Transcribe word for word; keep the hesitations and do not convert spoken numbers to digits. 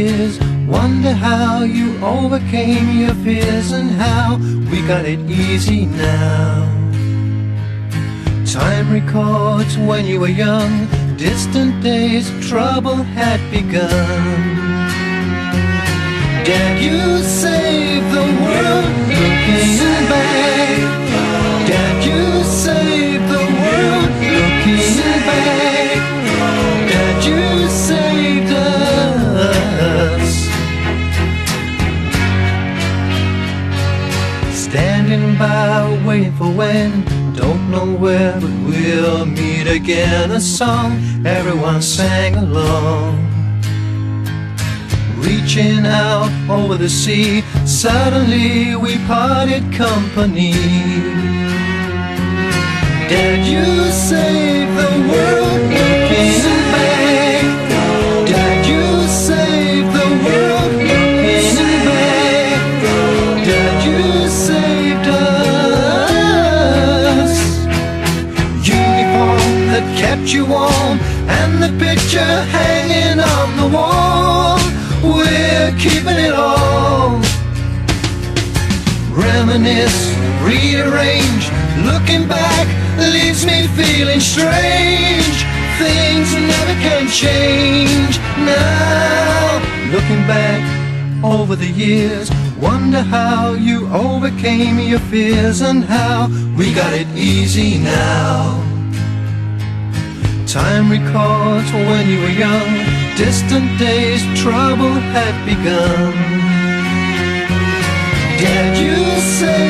years, wonder how you overcame your fears and how we got it easy now. Time records when you were young, distant days, trouble had begun. Dad, you saved the world looking back. Dad, you saved the world looking back. Dad, you saved us. Standing by, waiting for when, don't know where, but we'll meet again. A song everyone sang along. Reaching out over the sea, suddenly we parted company. Dad, you saved the world looking back. Dad, you saved the world looking back. Dad, you saved us. Uniform that kept you warm, and the picture hanging on the wall. We're keeping it all. Reminisce, rearrange, looking back leaves me feeling strange. Things never can change now. Looking back over the years, wonder how you overcame your fears and how we got it easy now. Time records when you were young, distant days, trouble had begun. Dad, you say